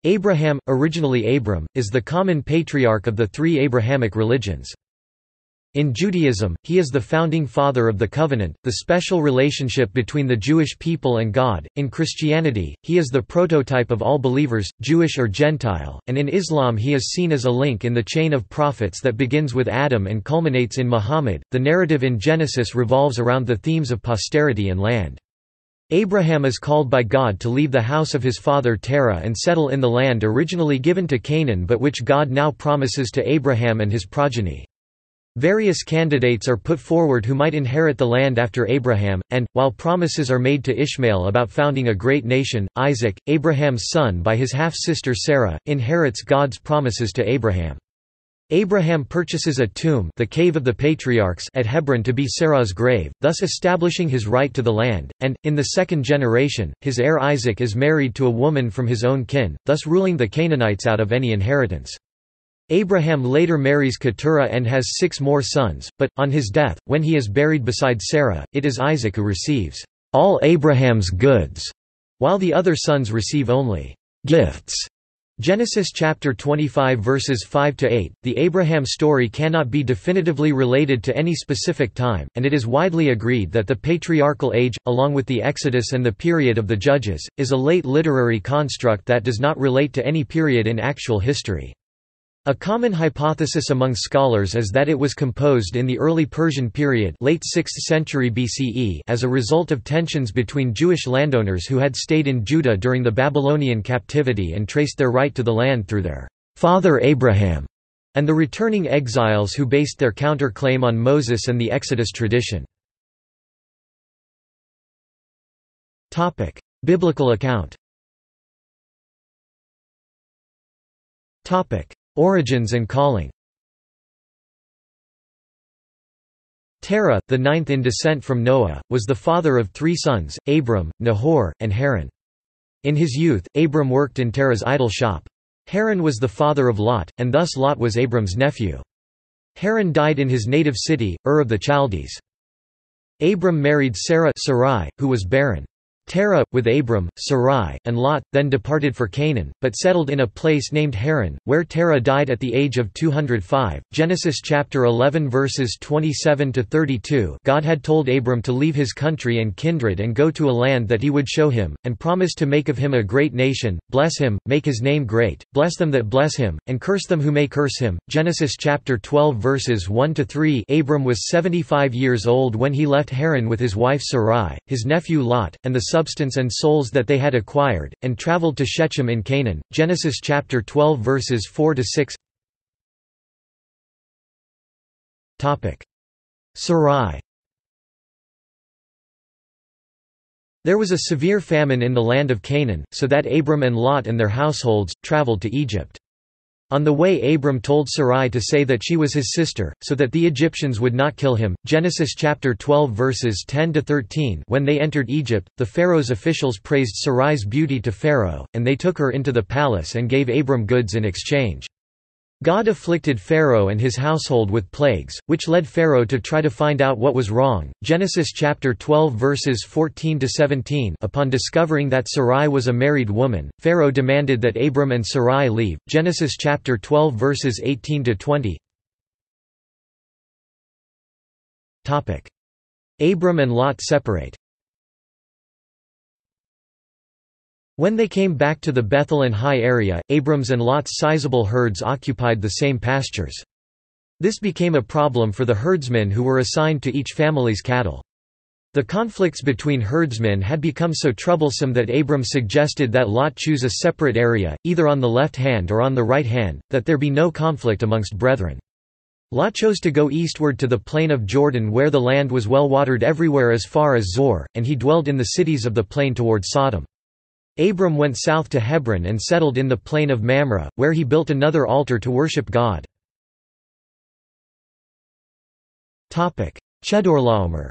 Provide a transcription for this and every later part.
Abraham, originally Abram, is the common patriarch of the three Abrahamic religions. In Judaism, he is the founding father of the covenant, the special relationship between the Jewish people and God. In Christianity, he is the prototype of all believers, Jewish or Gentile, and in Islam he is seen as a link in the chain of prophets that begins with Adam and culminates in Muhammad. The narrative in Genesis revolves around the themes of posterity and land. Abraham is called by God to leave the house of his father Terah and settle in the land originally given to Canaan but which God now promises to Abraham and his progeny. Various candidates are put forward who might inherit the land after Abraham, and, while promises are made to Ishmael about founding a great nation, Isaac, Abraham's son by his half-sister Sarah, inherits God's promises to Abraham. Abraham purchases a tomb, the Cave of the Patriarchs, at Hebron to be Sarah's grave, thus establishing his right to the land, and, in the second generation, his heir Isaac is married to a woman from his own kin, thus ruling the Canaanites out of any inheritance. Abraham later marries Keturah and has 6 more sons, but, on his death, when he is buried beside Sarah, it is Isaac who receives all Abraham's goods, while the other sons receive only gifts. Genesis chapter 25 verses 5–8. The Abraham story cannot be definitively related to any specific time, and it is widely agreed that the patriarchal age, along with the Exodus and the period of the Judges, is a late literary construct that does not relate to any period in actual history. A common hypothesis among scholars is that it was composed in the early Persian period, late 6th century BCE, as a result of tensions between Jewish landowners who had stayed in Judah during the Babylonian captivity and traced their right to the land through their father Abraham, and the returning exiles who based their counterclaim on Moses and the Exodus tradition. Topic: Biblical account. Topic: Origins and calling. Terah, the ninth in descent from Noah, was the father of 3 sons, Abram, Nahor, and Haran. In his youth, Abram worked in Terah's idol shop. Haran was the father of Lot, and thus Lot was Abram's nephew. Haran died in his native city, Ur of the Chaldees. Abram married Sarai, who was barren. Terah, with Abram, Sarai, and Lot, then departed for Canaan, but settled in a place named Haran, where Terah died at the age of 205. Genesis chapter 11 verses 27–32. God had told Abram to leave his country and kindred and go to a land that he would show him, and promised to make of him a great nation, bless him, make his name great, bless them that bless him, and curse them who may curse him. Genesis chapter 12 verses 1–3. Abram was 75 years old when he left Haran with his wife Sarai, his nephew Lot, and the substance and souls that they had acquired, and traveled to Shechem in Canaan. Genesis chapter 12 verses 4–6. Sarai. There was a severe famine in the land of Canaan, so that Abram and Lot and their households traveled to Egypt. On the way Abram told Sarai to say that she was his sister, so that the Egyptians would not kill him. Genesis chapter 12 verses 10–13. When they entered Egypt, the Pharaoh's officials praised Sarai's beauty to Pharaoh, and they took her into the palace and gave Abram goods in exchange. God afflicted Pharaoh and his household with plagues, which led Pharaoh to try to find out what was wrong. Genesis chapter 12 verses 14–17. Upon discovering that Sarai was a married woman, Pharaoh demanded that Abram and Sarai leave. Genesis chapter 12 verses 18–20. Topic: Abram and Lot separate. When they came back to the Bethel and Hai area, Abram's and Lot's sizable herds occupied the same pastures. This became a problem for the herdsmen who were assigned to each family's cattle. The conflicts between herdsmen had become so troublesome that Abram suggested that Lot choose a separate area, either on the left hand or on the right hand, that there be no conflict amongst brethren. Lot chose to go eastward to the plain of Jordan where the land was well watered everywhere as far as Zor, and he dwelled in the cities of the plain toward Sodom. Abram went south to Hebron and settled in the plain of Mamre, where he built another altar to worship God. Chedorlaomer.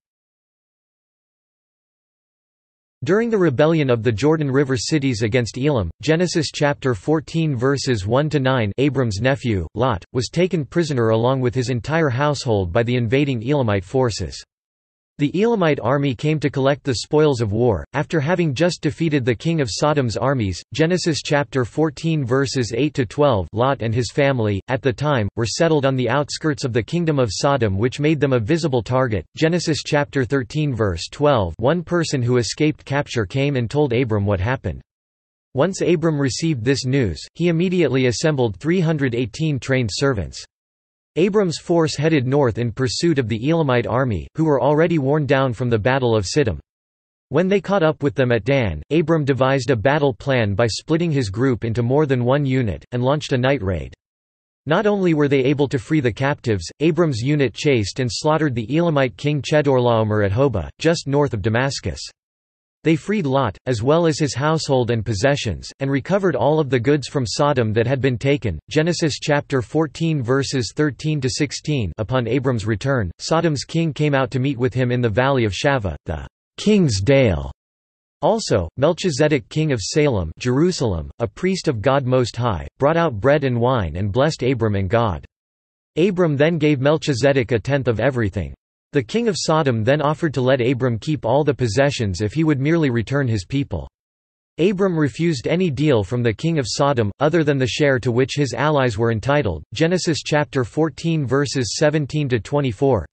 During the rebellion of the Jordan River cities against Elam, Genesis chapter 14 verses 1–9, Abram's nephew, Lot, was taken prisoner along with his entire household by the invading Elamite forces. The Elamite army came to collect the spoils of war, after having just defeated the king of Sodom's armies. Genesis chapter 14 verses 8–12. Lot and his family, at the time, were settled on the outskirts of the kingdom of Sodom, which made them a visible target. Genesis chapter 13 verse 12. One person who escaped capture came and told Abram what happened. Once Abram received this news, he immediately assembled 318 trained servants. Abram's force headed north in pursuit of the Elamite army, who were already worn down from the Battle of Siddim. When they caught up with them at Dan, Abram devised a battle plan by splitting his group into more than one unit, and launched a night raid. Not only were they able to free the captives, Abram's unit chased and slaughtered the Elamite king Chedorlaomer at Hobah, just north of Damascus. They freed Lot, as well as his household and possessions, and recovered all of the goods from Sodom that had been taken. Genesis chapter 14 verses 13–16. Upon Abram's return, Sodom's king came out to meet with him in the valley of Shaveh, the king's dale. Also, Melchizedek king of Salem, Jerusalem, a priest of God Most High, brought out bread and wine and blessed Abram and God. Abram then gave Melchizedek a tenth of everything. The king of Sodom then offered to let Abram keep all the possessions if he would merely return his people. Abram refused any deal from the king of Sodom, other than the share to which his allies were entitled. Genesis chapter 14 verses 17–24.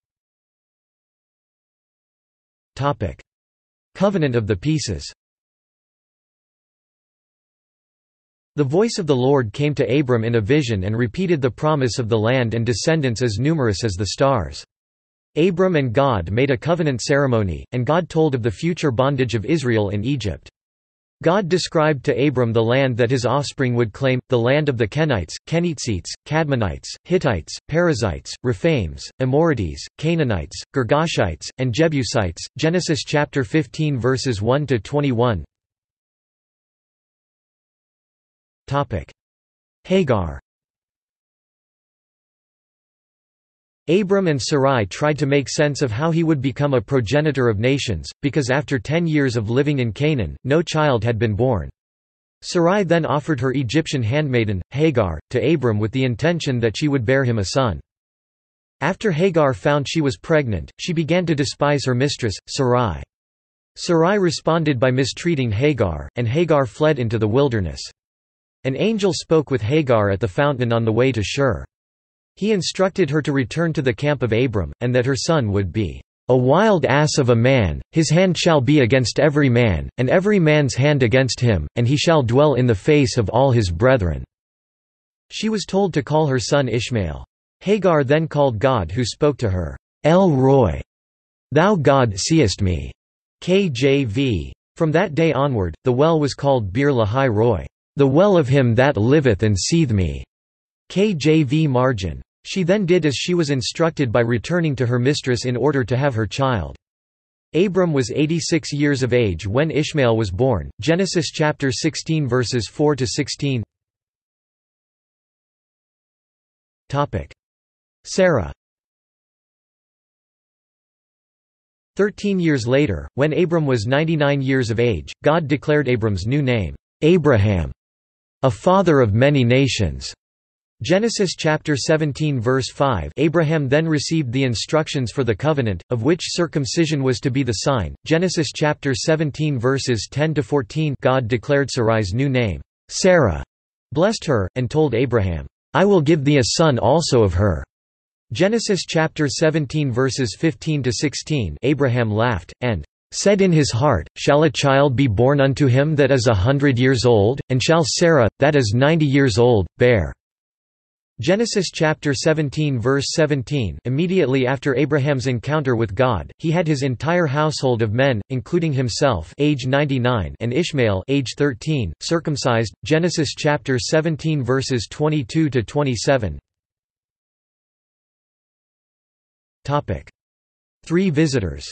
Covenant of the pieces. The voice of the Lord came to Abram in a vision and repeated the promise of the land and descendants as numerous as the stars. Abram and God made a covenant ceremony, and God told of the future bondage of Israel in Egypt. God described to Abram the land that his offspring would claim, the land of the Kenites, Kenizzites, Cadmonites, Hittites, Perizzites, Rephaims, Amorites, Canaanites, Girgashites, and Jebusites. Genesis chapter 15 verses 1–21. Hagar. Abram and Sarai tried to make sense of how he would become a progenitor of nations, because after 10 years of living in Canaan, no child had been born. Sarai then offered her Egyptian handmaiden, Hagar, to Abram with the intention that she would bear him a son. After Hagar found she was pregnant, she began to despise her mistress, Sarai. Sarai responded by mistreating Hagar, and Hagar fled into the wilderness. An angel spoke with Hagar at the fountain on the way to Shur. He instructed her to return to the camp of Abram, and that her son would be a wild ass of a man, his hand shall be against every man, and every man's hand against him, and he shall dwell in the face of all his brethren." She was told to call her son Ishmael. Hagar then called God, who spoke to her, El Roi, "Thou God seest me." KJV. From that day onward, the well was called Bir Lahai Roi, "The well of him that liveth and seeth me." KJV margin. She then did as she was instructed by returning to her mistress in order to have her child. Abram was 86 years of age when Ishmael was born. Genesis chapter 16 verses 4–16. Topic: Sarah. 13 years later, when Abram was 99 years of age, God declared Abram's new name, Abraham, a father of many nations. Genesis chapter 17 verse 5. Abraham then received the instructions for the covenant, of which circumcision was to be the sign. Genesis chapter 17 verses 10–14. God declared Sarai's new name, Sarah, blessed her, and told Abraham, "I will give thee a son also of her." Genesis chapter 17 verses 15–16. Abraham laughed, and said in his heart, "Shall a child be born unto him that is 100 years old, and shall Sarah, that is 90 years old, bear?" Genesis chapter 17 verse 17. Immediately after Abraham's encounter with God, he had his entire household of men, including himself, age 99, and Ishmael, age 13, circumcised. Genesis chapter 17 verses 22–27. Topic: 3 visitors.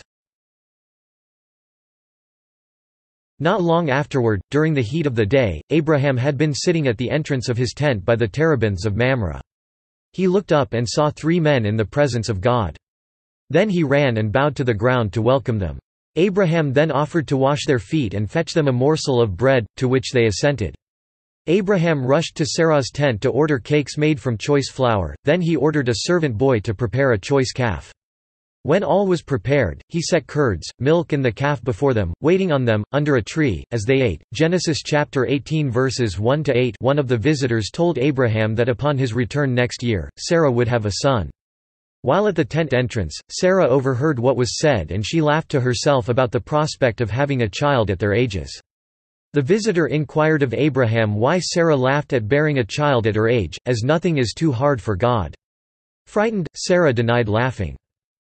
Not long afterward, during the heat of the day, Abraham had been sitting at the entrance of his tent by the terebinths of Mamre. He looked up and saw 3 men in the presence of God. Then he ran and bowed to the ground to welcome them. Abraham then offered to wash their feet and fetch them a morsel of bread, to which they assented. Abraham rushed to Sarah's tent to order cakes made from choice flour, then he ordered a servant boy to prepare a choice calf. When all was prepared, he set curds, milk and the calf before them, waiting on them, under a tree, as they ate. Genesis chapter 18 verses 1–8. One of the visitors told Abraham that upon his return next year, Sarah would have a son. While at the tent entrance, Sarah overheard what was said and she laughed to herself about the prospect of having a child at their ages. The visitor inquired of Abraham why Sarah laughed at bearing a child at her age, as nothing is too hard for God. Frightened, Sarah denied laughing.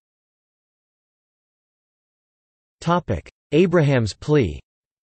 Abraham's plea.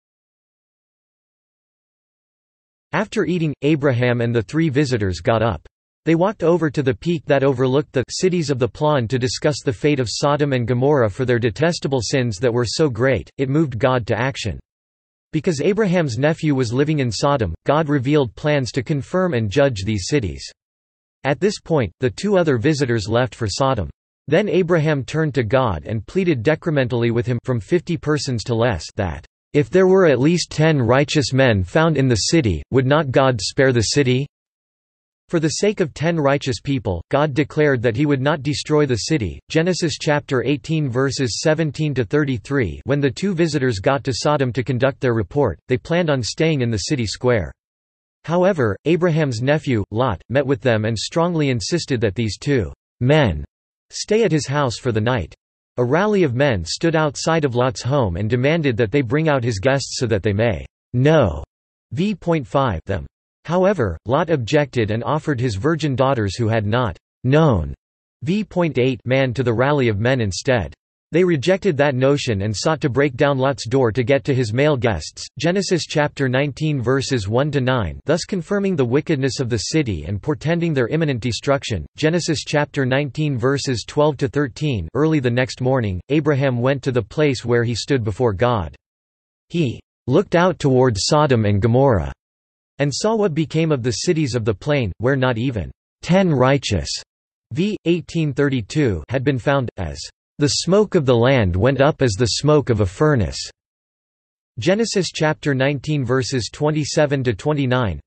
After eating, Abraham and the three visitors got up. They walked over to the peak that overlooked the cities of the plain to discuss the fate of Sodom and Gomorrah for their detestable sins that were so great, it moved God to action. Because Abraham's nephew was living in Sodom, God revealed plans to confirm and judge these cities. At this point, the two other visitors left for Sodom. Then Abraham turned to God and pleaded decrementally with him from 50 persons to less that, "If there were at least 10 righteous men found in the city, would not God spare the city?" For the sake of 10 righteous people, God declared that he would not destroy the city. Genesis chapter 18 verses 17–33. When the two visitors got to Sodom to conduct their report, they planned on staying in the city square. However, Abraham's nephew, Lot, met with them and strongly insisted that these two men stay at his house for the night. A rally of men stood outside of Lot's home and demanded that they bring out his guests so that they may know v.5 them. However, Lot objected and offered his virgin daughters who had not known v.8 man to the rally of men instead. They rejected that notion and sought to break down Lot's door to get to his male guests. Genesis chapter 19 verses 1–9, thus confirming the wickedness of the city and portending their imminent destruction. Genesis chapter 19 verses 12–13. Early the next morning, Abraham went to the place where he stood before God. He looked out toward Sodom and Gomorrah and saw what became of the cities of the plain, where not even 10 righteous v. 1832 had been found, as the smoke of the land went up as the smoke of a furnace. Genesis chapter 19 verses 27–29.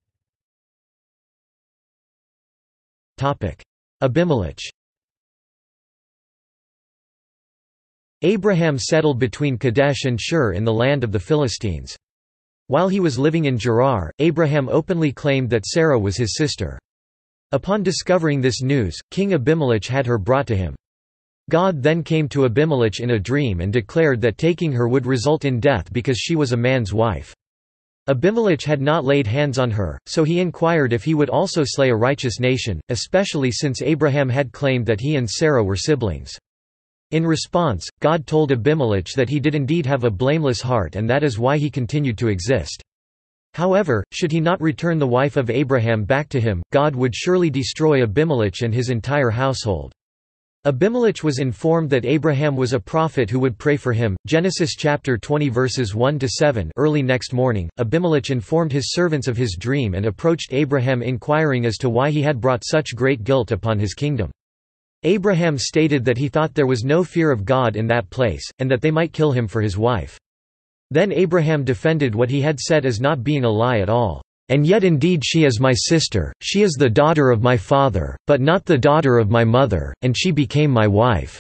Abimelech. Abraham settled between Kadesh and Shur in the land of the Philistines. While he was living in Gerar, Abraham openly claimed that Sarah was his sister. Upon discovering this news, King Abimelech had her brought to him. God then came to Abimelech in a dream and declared that taking her would result in death because she was a man's wife. Abimelech had not laid hands on her, so he inquired if he would also slay a righteous nation, especially since Abraham had claimed that he and Sarah were siblings. In response, God told Abimelech that he did indeed have a blameless heart and that is why he continued to exist. However, should he not return the wife of Abraham back to him, God would surely destroy Abimelech and his entire household. Abimelech was informed that Abraham was a prophet who would pray for him. Genesis chapter 20 verses 1–7. Early next morning, Abimelech informed his servants of his dream and approached Abraham inquiring as to why he had brought such great guilt upon his kingdom. Abraham stated that he thought there was no fear of God in that place, and that they might kill him for his wife. Then Abraham defended what he had said as not being a lie at all. "And yet indeed she is my sister, she is the daughter of my father, but not the daughter of my mother, and she became my wife."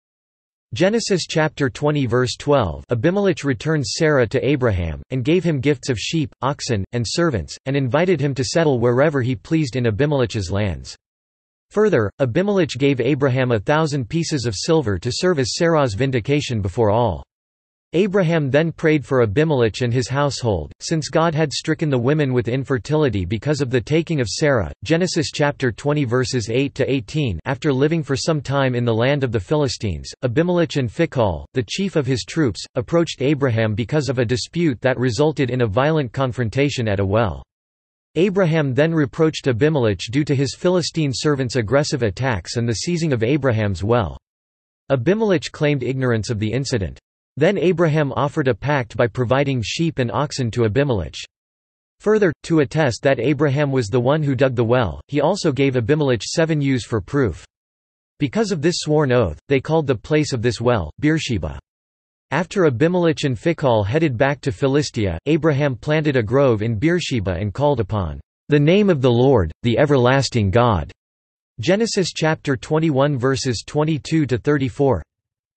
Genesis chapter 20 verse 12. Abimelech returned Sarah to Abraham, and gave him gifts of sheep, oxen, and servants, and invited him to settle wherever he pleased in Abimelech's lands. Further, Abimelech gave Abraham 1,000 pieces of silver to serve as Sarah's vindication before all. Abraham then prayed for Abimelech and his household, since God had stricken the women with infertility because of the taking of Sarah. Genesis chapter 20 verses 8–18. After living for some time in the land of the Philistines, Abimelech and Phicol, the chief of his troops, approached Abraham because of a dispute that resulted in a violent confrontation at a well. Abraham then reproached Abimelech due to his Philistine servants' aggressive attacks and the seizing of Abraham's well. Abimelech claimed ignorance of the incident. Then Abraham offered a pact by providing sheep and oxen to Abimelech. Further, to attest that Abraham was the one who dug the well, he also gave Abimelech 7 ewes for proof. Because of this sworn oath, they called the place of this well, Beersheba. After Abimelech and Phicol headed back to Philistia, Abraham planted a grove in Beersheba and called upon the name of the Lord, the everlasting God. Genesis chapter 21 verses 22–34.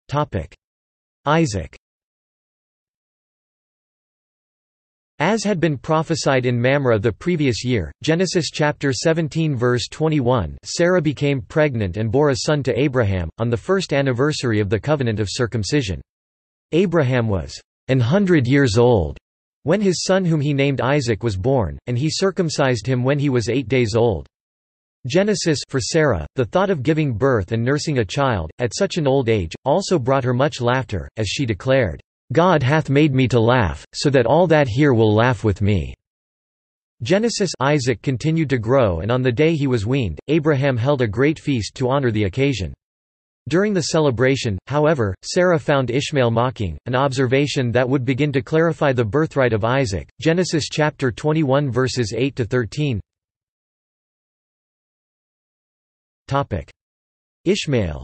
Isaac. As had been prophesied in Mamre the previous year, Genesis chapter 17 verse 21, Sarah became pregnant and bore a son to Abraham, on the first anniversary of the covenant of circumcision. Abraham was 100 years old when his son whom he named Isaac was born, and he circumcised him when he was 8 days old. Genesis for Sarah, the thought of giving birth and nursing a child, at such an old age, also brought her much laughter, as she declared, "God hath made me to laugh, so that all that hear will laugh with me." Genesis. Isaac continued to grow, and on the day he was weaned, Abraham held a great feast to honor the occasion. During the celebration, however, Sarah found Ishmael mocking, an observation that would begin to clarify the birthright of Isaac. Genesis chapter 21 verses 8 to 13. Topic: Ishmael.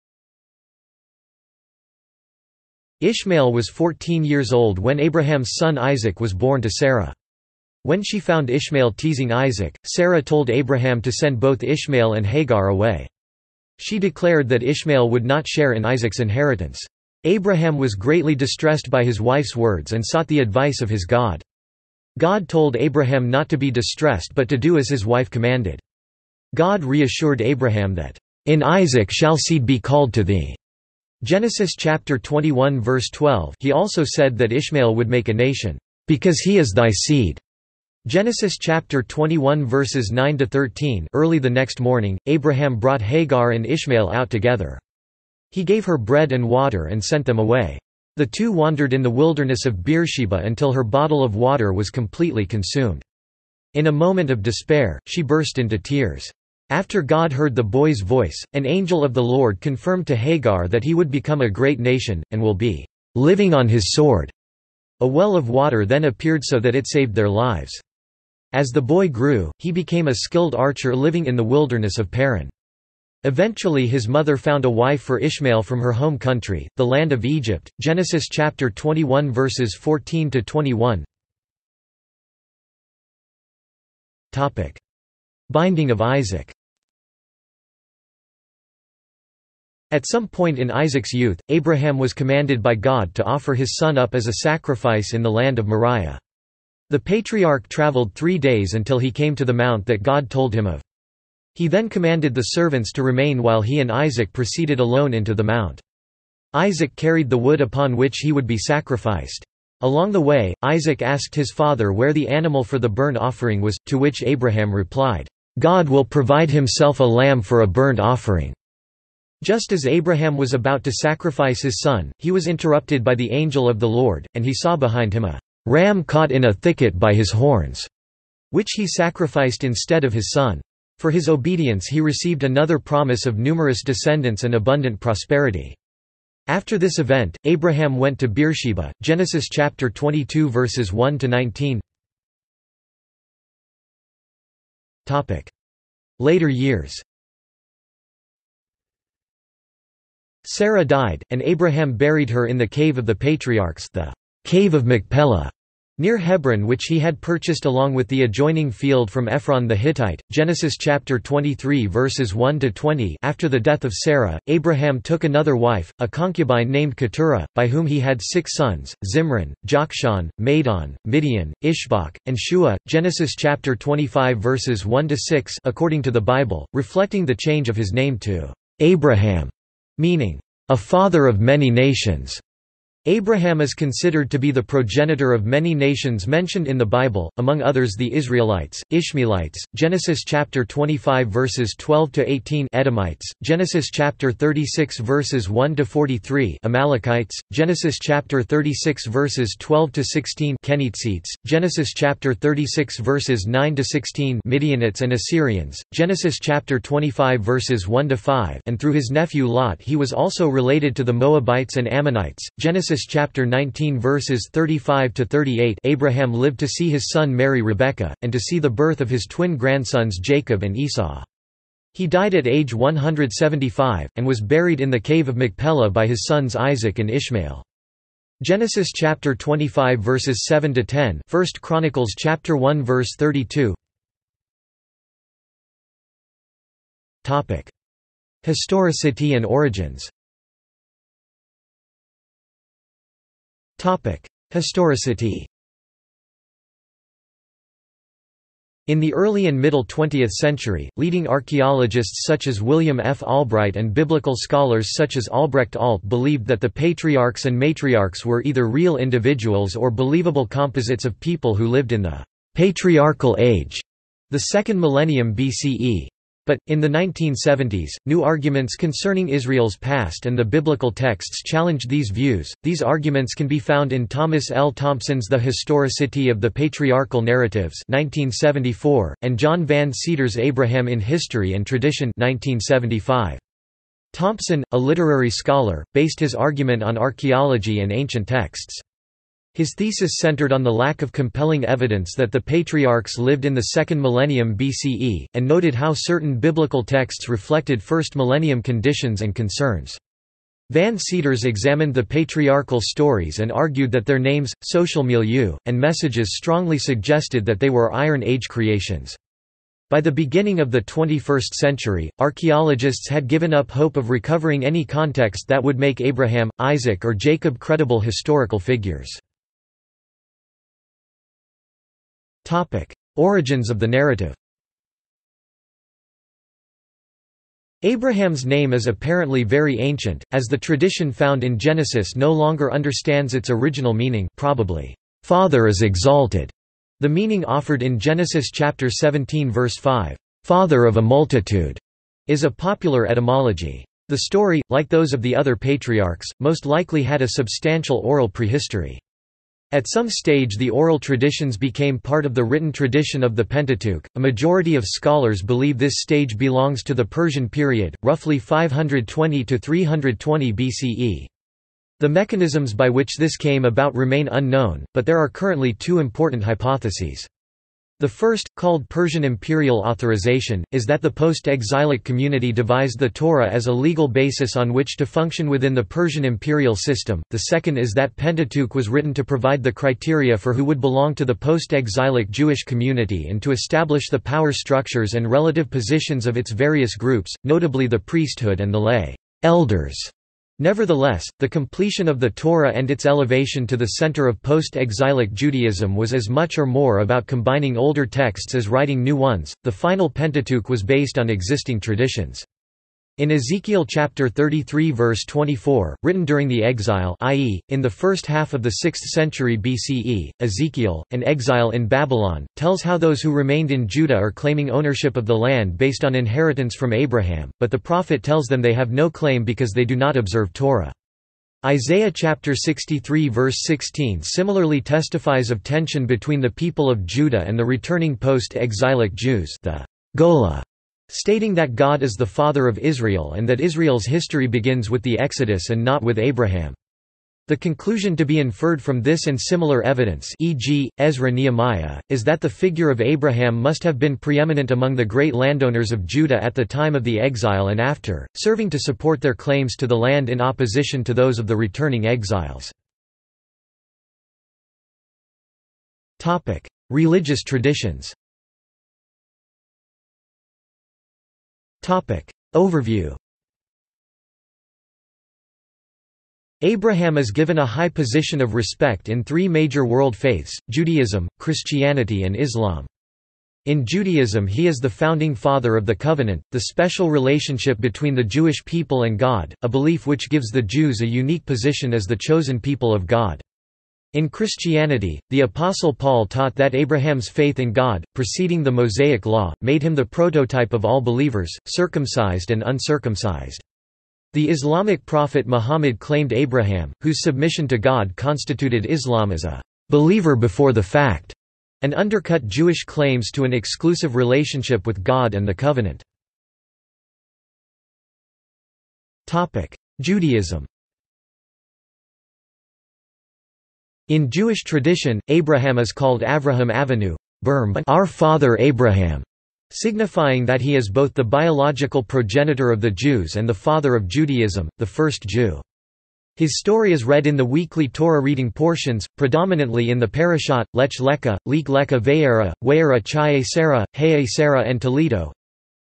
Ishmael was 14 years old when Abraham's son Isaac was born to Sarah. When she found Ishmael teasing Isaac, Sarah told Abraham to send both Ishmael and Hagar away. She declared that Ishmael would not share in Isaac's inheritance. Abraham was greatly distressed by his wife's words and sought the advice of his God. God told Abraham not to be distressed but to do as his wife commanded. God reassured Abraham that, "In Isaac shall seed be called to thee." Genesis chapter 21 verse 12. He also said that Ishmael would make a nation, "because he is thy seed." Genesis chapter 21 verses 9 to 13. Early the next morning, Abraham brought Hagar and Ishmael out together. He gave her bread and water and sent them away. The two wandered in the wilderness of Beersheba until her bottle of water was completely consumed. In a moment of despair, she burst into tears. After God heard the boy's voice, an angel of the Lord confirmed to Hagar that he would become a great nation, and will be living on his sword. A well of water then appeared so that it saved their lives. As the boy grew, he became a skilled archer living in the wilderness of Paran. Eventually his mother found a wife for Ishmael from her home country, the land of Egypt. Genesis chapter 21 verses 14 to 21. Topic: Binding of Isaac. At some point in Isaac's youth, Abraham was commanded by God to offer his son up as a sacrifice in the land of Moriah. The patriarch traveled 3 days until he came to the mount that God told him of. He then commanded the servants to remain while he and Isaac proceeded alone into the mount. Isaac carried the wood upon which he would be sacrificed. Along the way, Isaac asked his father where the animal for the burnt offering was, to which Abraham replied, "God will provide himself a lamb for a burnt offering." Just as Abraham was about to sacrifice his son, he was interrupted by the angel of the Lord, and he saw behind him a ram caught in a thicket by his horns, which he sacrificed instead of his son. For his obedience he received another promise of numerous descendants and abundant prosperity. After this event, Abraham went to Beersheba. Genesis chapter 22 verses 1 to 19. Topic: Later years. Sarah died, and Abraham buried her in the cave of the patriarchs, the cave of Machpelah, near Hebron, which he had purchased along with the adjoining field from Ephron the Hittite. Genesis chapter 23 verses 1 to 20. After the death of Sarah, Abraham took another wife, a concubine named Keturah, by whom he had 6 sons: Zimran, Jokshan, Madon, Midian, Ishbak, and Shua. Genesis chapter 25 verses 1 to 6. According to the Bible, reflecting the change of his name to Abraham, meaning a father of many nations. Abraham is considered to be the progenitor of many nations mentioned in the Bible, among others the Israelites, Ishmaelites, Genesis chapter 25 verses 12 to 18, Edomites, Genesis chapter 36 verses 1 to 43, Amalekites, Genesis chapter 36 verses 12 to 16, Kenizzites, Genesis chapter 36 verses 9 to 16, Midianites and Assyrians, Genesis chapter 25 verses 1 to 5, and through his nephew Lot he was also related to the Moabites and Ammonites. Genesis chapter 19 verses 35 to 38. Abraham lived to see his son marry Rebekah, and to see the birth of his twin grandsons Jacob and Esau. He died at age 175, and was buried in the cave of Machpelah by his sons Isaac and Ishmael. Genesis chapter 25 verses 7 to 10. 1 Chronicles chapter 1 verse 32. Topic: Historicity and origins. Historicity. In the early and middle 20th century, leading archaeologists such as William F. Albright and biblical scholars such as Albrecht Alt believed that the patriarchs and matriarchs were either real individuals or believable composites of people who lived in the patriarchal age, the second millennium BCE. But, in the 1970s, new arguments concerning Israel's past and the biblical texts challenged these views. These arguments can be found in Thomas L. Thompson's The Historicity of the Patriarchal Narratives (1974) and John Van Ceder's Abraham in History and Tradition (1975). Thompson, a literary scholar, based his argument on archaeology and ancient texts. His thesis centered on the lack of compelling evidence that the patriarchs lived in the second millennium BCE, and noted how certain biblical texts reflected first millennium conditions and concerns. Van Cedars examined the patriarchal stories and argued that their names, social milieu, and messages strongly suggested that they were Iron Age creations. By the beginning of the 21st century, archaeologists had given up hope of recovering any context that would make Abraham, Isaac or Jacob credible historical figures. Origins of the narrative. Abraham's name is apparently very ancient, as the tradition found in Genesis no longer understands its original meaning, probably, "Father is exalted." The meaning offered in Genesis chapter 17 verse 5, "Father of a multitude," is a popular etymology. The story, like those of the other patriarchs, most likely had a substantial oral prehistory. At some stage the oral traditions became part of the written tradition of the Pentateuch. A majority of scholars believe this stage belongs to the Persian period, roughly 520 to 320 BCE. The mechanisms by which this came about remain unknown, but there are currently two important hypotheses. The first, called Persian imperial authorization, is that the post-exilic community devised the Torah as a legal basis on which to function within the Persian imperial system. The second is that Pentateuch was written to provide the criteria for who would belong to the post-exilic Jewish community and to establish the power structures and relative positions of its various groups, notably the priesthood and the lay elders. Nevertheless, the completion of the Torah and its elevation to the center of post-exilic Judaism was as much or more about combining older texts as writing new ones. The final Pentateuch was based on existing traditions. In Ezekiel chapter 33 verse 24, written during the exile, i.e., in the first half of the 6th century BCE, Ezekiel, an exile in Babylon, tells how those who remained in Judah are claiming ownership of the land based on inheritance from Abraham, but the prophet tells them they have no claim because they do not observe Torah. Isaiah chapter 63 verse 16 similarly testifies of tension between the people of Judah and the returning post-exilic Jews, the Gola, stating that God is the father of Israel and that Israel's history begins with the Exodus and not with Abraham. The conclusion to be inferred from this and similar evidence, e.g., Ezra-Nehemiah, is that the figure of Abraham must have been preeminent among the great landowners of Judah at the time of the exile and after, serving to support their claims to the land in opposition to those of the returning exiles. Religious traditions. Overview. Abraham is given a high position of respect in three major world faiths, Judaism, Christianity and Islam. In Judaism he is the founding father of the covenant, the special relationship between the Jewish people and God, a belief which gives the Jews a unique position as the chosen people of God. In Christianity, the Apostle Paul taught that Abraham's faith in God, preceding the Mosaic Law, made him the prototype of all believers, circumcised and uncircumcised. The Islamic prophet Muhammad claimed Abraham, whose submission to God constituted Islam as a believer before the fact, and undercut Jewish claims to an exclusive relationship with God and the covenant. Judaism. In Jewish tradition, Abraham is called Avraham Avinu, our father Abraham, signifying that he is both the biological progenitor of the Jews and the father of Judaism, the first Jew. His story is read in the weekly Torah reading portions, predominantly in the Parashat, Lech Lecha, Lik Lecha Ve'era, We'era Chaye Sarah, Heye Sarah and Toledo.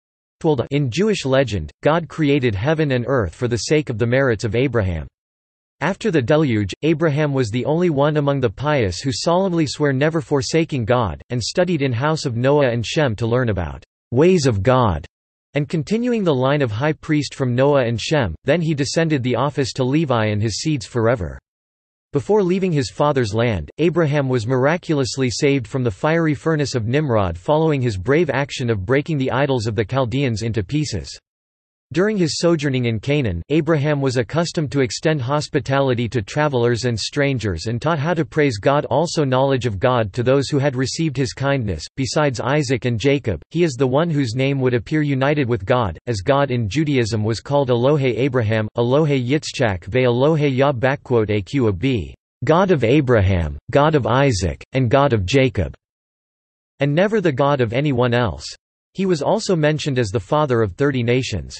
In Jewish legend, God created heaven and earth for the sake of the merits of Abraham. After the deluge, Abraham was the only one among the pious who solemnly swear never forsaking God, and studied in house of Noah and Shem to learn about ways of God, and continuing the line of high priest from Noah and Shem, then he descended the office to Levi and his seeds forever. Before leaving his father's land, Abraham was miraculously saved from the fiery furnace of Nimrod following his brave action of breaking the idols of the Chaldeans into pieces. During his sojourning in Canaan, Abraham was accustomed to extend hospitality to travelers and strangers and taught how to praise God, also knowledge of God to those who had received his kindness. Besides Isaac and Jacob, he is the one whose name would appear united with God, as God in Judaism was called Elohe Abraham, Elohe Yitzchak ve Elohe Yah aqab, God of Abraham, God of Isaac, and God of Jacob, and never the God of anyone else. He was also mentioned as the father of 30 nations.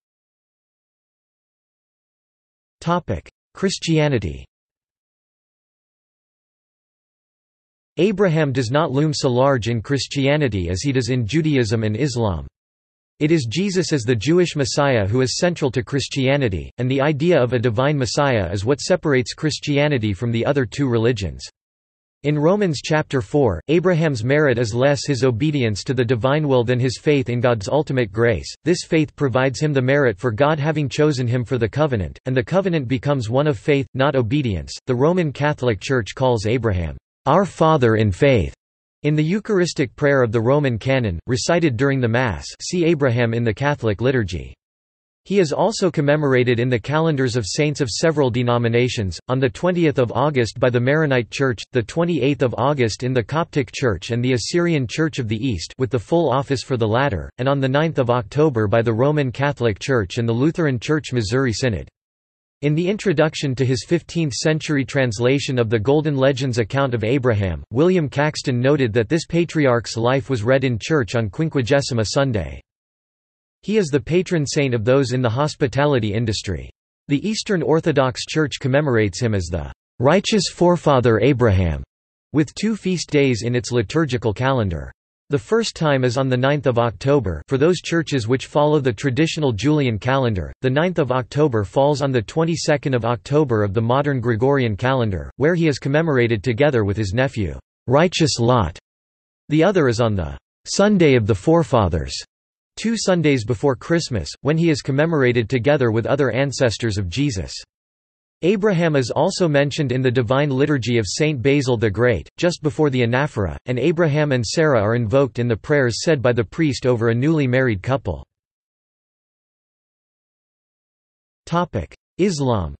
Christianity. Abraham does not loom so large in Christianity as he does in Judaism and Islam. It is Jesus as the Jewish Messiah who is central to Christianity, and the idea of a divine Messiah is what separates Christianity from the other two religions. In Romans chapter 4, Abraham's merit is less his obedience to the divine will than his faith in God's ultimate grace. This faith provides him the merit for God having chosen him for the covenant, and the covenant becomes one of faith, not obedience. The Roman Catholic Church calls Abraham, "our father in faith." In the Eucharistic prayer of the Roman canon, recited during the Mass, see Abraham in the Catholic liturgy. He is also commemorated in the calendars of saints of several denominations, on the 20th of August by the Maronite Church, the 28th of August in the Coptic Church and the Assyrian Church of the East with the full office for the latter, and on the 9th of October by the Roman Catholic Church and the Lutheran Church Missouri Synod. In the introduction to his 15th-century translation of the Golden Legends account of Abraham, William Caxton noted that this patriarch's life was read in church on Quinquagesima Sunday. He is the patron saint of those in the hospitality industry. The Eastern Orthodox Church commemorates him as the righteous forefather Abraham, with 2 feast days in its liturgical calendar. The first time is on the 9th of October for those churches which follow the traditional Julian calendar. The 9th of October falls on the 22nd of October of the modern Gregorian calendar, where he is commemorated together with his nephew, righteous Lot. The other is on the Sunday of the Forefathers, 2 Sundays before Christmas, when he is commemorated together with other ancestors of Jesus. Abraham is also mentioned in the Divine Liturgy of Saint Basil the Great, just before the anaphora, and Abraham and Sarah are invoked in the prayers said by the priest over a newly married couple. Islam.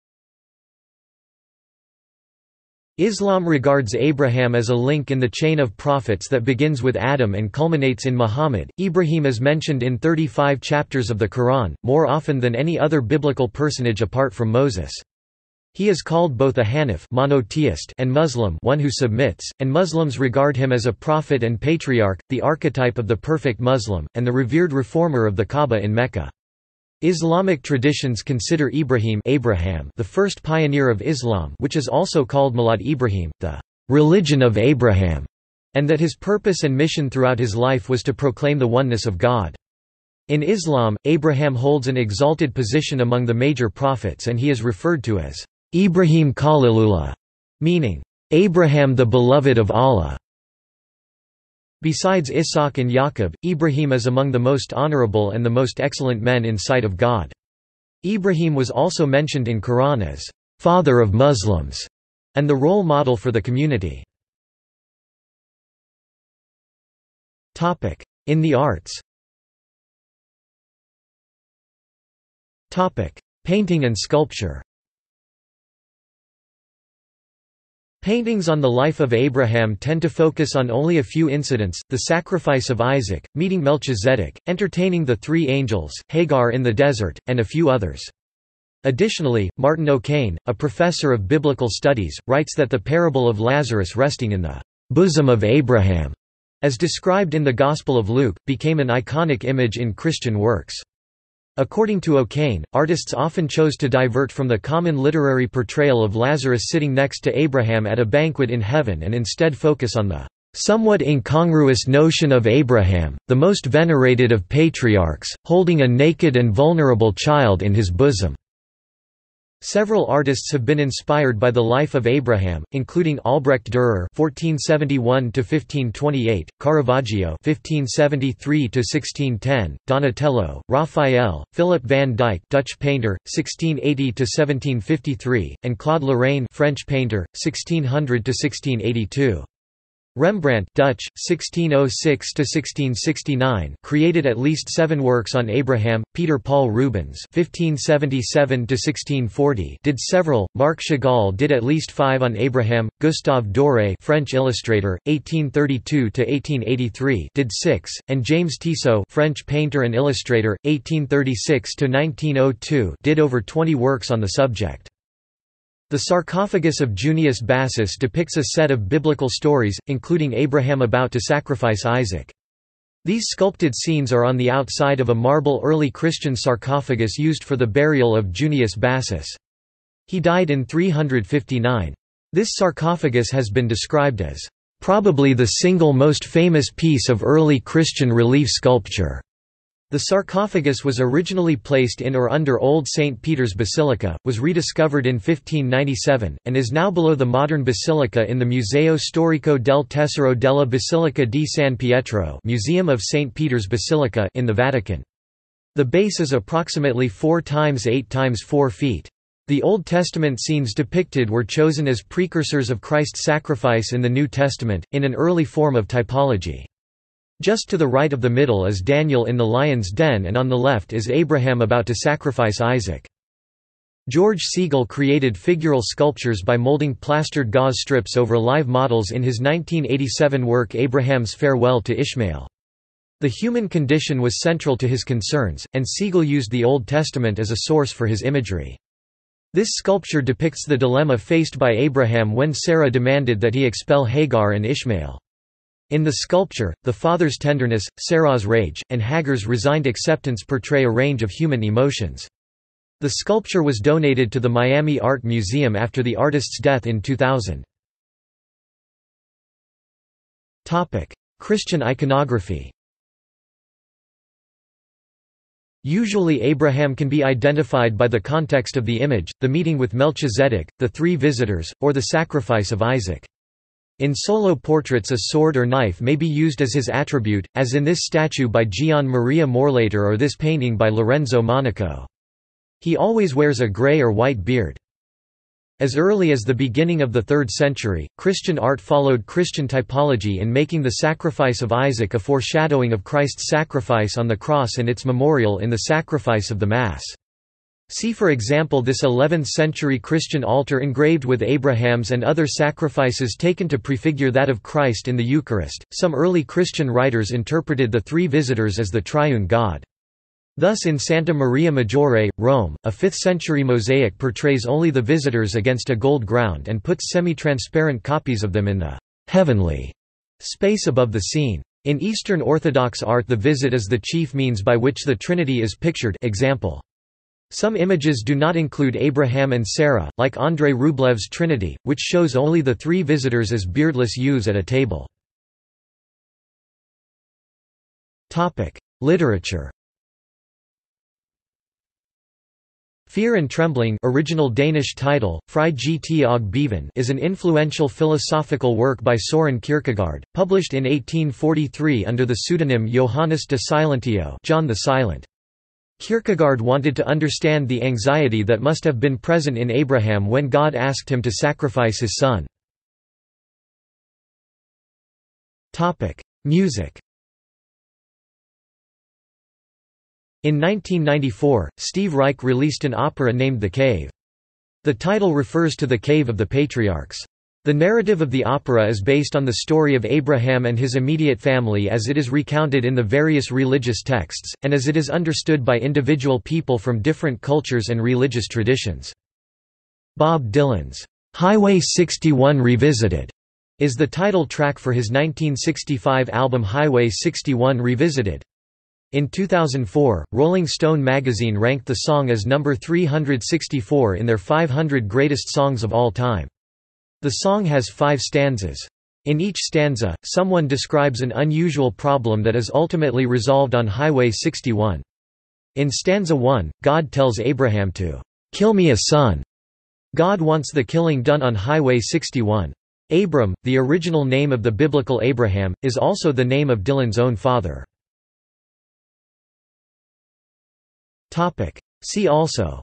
Islam regards Abraham as a link in the chain of prophets that begins with Adam and culminates in Muhammad. Ibrahim is mentioned in 35 chapters of the Quran, more often than any other biblical personage apart from Moses. He is called both a Hanif monotheist and Muslim one who submits, and Muslims regard him as a prophet and patriarch, the archetype of the perfect Muslim, and the revered reformer of the Kaaba in Mecca. Islamic traditions consider Abraham the first pioneer of Islam, which is also called Milad Ibrahim, the religion of Abraham, and that his purpose and mission throughout his life was to proclaim the oneness of God. In Islam, Abraham holds an exalted position among the major prophets and he is referred to as Ibrahim Khalilullah, meaning, Abraham the beloved of Allah. Besides Ishaq and Yaqub, Ibrahim is among the most honorable and the most excellent men in sight of God. Ibrahim was also mentioned in Quran as father of Muslims and the role model for the community. In the arts. Painting and sculpture. Paintings on the life of Abraham tend to focus on only a few incidents: the sacrifice of Isaac, meeting Melchizedek, entertaining the 3 angels, Hagar in the desert, and a few others. Additionally, Martin O'Kane, a professor of biblical studies, writes that the parable of Lazarus resting in the bosom of Abraham, as described in the Gospel of Luke, became an iconic image in Christian works. According to O'Kane, artists often chose to divert from the common literary portrayal of Lazarus sitting next to Abraham at a banquet in heaven and instead focus on the somewhat incongruous notion of Abraham, the most venerated of patriarchs, holding a naked and vulnerable child in his bosom. Several artists have been inspired by the life of Abraham, including Albrecht Dürer (1471–1528), Caravaggio (1573–1610), Donatello, Raphael, Philip van Dyck, Dutch painter, 1680–1753, and Claude Lorraine, French painter, 1600–1682. Rembrandt, Dutch, 1606–1669, created at least 7 works on Abraham. Peter Paul Rubens (1577–1640) did several. Marc Chagall did at least 5 on Abraham. Gustave Doré, French illustrator, 1832–1883, did 6, and James Tissot, French painter and illustrator, 1836–1902, did over 20 works on the subject. The sarcophagus of Junius Bassus depicts a set of biblical stories, including Abraham about to sacrifice Isaac. These sculpted scenes are on the outside of a marble early Christian sarcophagus used for the burial of Junius Bassus. He died in 359. This sarcophagus has been described as, "...probably the single most famous piece of early Christian relief sculpture." The sarcophagus was originally placed in or under Old St. Peter's Basilica, was rediscovered in 1597, and is now below the modern basilica in the Museo Storico del Tesoro della Basilica di San Pietro, Museum of St. Peter's Basilica, in the Vatican. The base is approximately 4 × 8 × 4 feet. The Old Testament scenes depicted were chosen as precursors of Christ's sacrifice in the New Testament, in an early form of typology. Just to the right of the middle is Daniel in the lion's den, and on the left is Abraham about to sacrifice Isaac. George Siegel created figural sculptures by molding plastered gauze strips over live models in his 1987 work Abraham's Farewell to Ishmael. The human condition was central to his concerns, and Siegel used the Old Testament as a source for his imagery. This sculpture depicts the dilemma faced by Abraham when Sarah demanded that he expel Hagar and Ishmael. In the sculpture, the father's tenderness, Sarah's rage, and Hagar's resigned acceptance portray a range of human emotions. The sculpture was donated to the Miami Art Museum after the artist's death in 2000. Christian iconography. Usually Abraham can be identified by the context of the image, the meeting with Melchizedek, the 3 visitors, or the sacrifice of Isaac. In solo portraits a sword or knife may be used as his attribute, as in this statue by Gian Maria Morlater or this painting by Lorenzo Monaco. He always wears a gray or white beard. As early as the beginning of the 3rd century, Christian art followed Christian typology in making the sacrifice of Isaac a foreshadowing of Christ's sacrifice on the cross and its memorial in the sacrifice of the Mass. See for example this 11th-century Christian altar engraved with Abraham's and other sacrifices taken to prefigure that of Christ in the Eucharist. Some early Christian writers interpreted the 3 visitors as the triune God. Thus in Santa Maria Maggiore, Rome, a 5th-century mosaic portrays only the visitors against a gold ground and puts semi-transparent copies of them in the heavenly space above the scene. In Eastern Orthodox art the visit is the chief means by which the Trinity is pictured. Example. Some images do not include Abraham and Sarah, like Andrei Rublev's Trinity, which shows only the 3 visitors as beardless youths at a table. Literature. Fear and Trembling, original Danish title, Fri Gt og Beven, is an influential philosophical work by Søren Kierkegaard, published in 1843 under the pseudonym Johannes de Silentio, John the Silent. Kierkegaard wanted to understand the anxiety that must have been present in Abraham when God asked him to sacrifice his son. Music. In 1994, Steve Reich released an opera named The Cave. The title refers to the Cave of the Patriarchs. The narrative of the opera is based on the story of Abraham and his immediate family as it is recounted in the various religious texts, and as it is understood by individual people from different cultures and religious traditions. Bob Dylan's "Highway 61 Revisited" is the title track for his 1965 album Highway 61 Revisited. In 2004, Rolling Stone magazine ranked the song as number 364 in their 500 greatest songs of all time. The song has 5 stanzas. In each stanza, someone describes an unusual problem that is ultimately resolved on Highway 61. In stanza 1, God tells Abraham to "kill me a son." God wants the killing done on Highway 61. Abram, the original name of the biblical Abraham, is also the name of Dylan's own father. See also: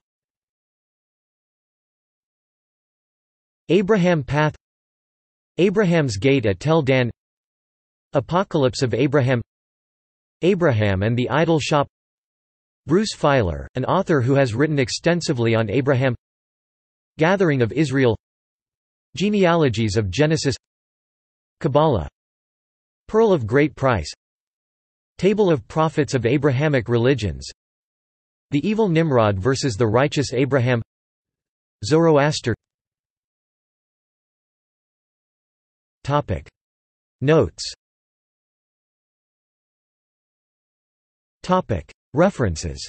Abraham Path, Abraham's Gate at Tel Dan, Apocalypse of Abraham, Abraham and the Idol Shop, Bruce Feiler, an author who has written extensively on Abraham, Gathering of Israel, Genealogies of Genesis, Kabbalah, Pearl of Great Price, Table of Prophets of Abrahamic Religions, The Evil Nimrod versus the Righteous Abraham, Zoroaster. Notes. References.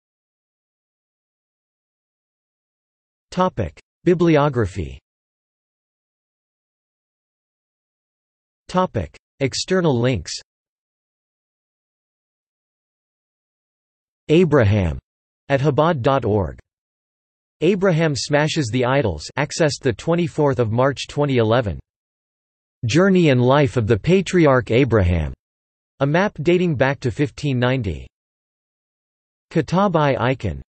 Bibliography. External links. Abraham at Chabad.org. Abraham Smashes the Idols, accessed 24 March 2011. Journey and Life of the Patriarch Abraham, a map dating back to 1590. Kitab-i-Icon.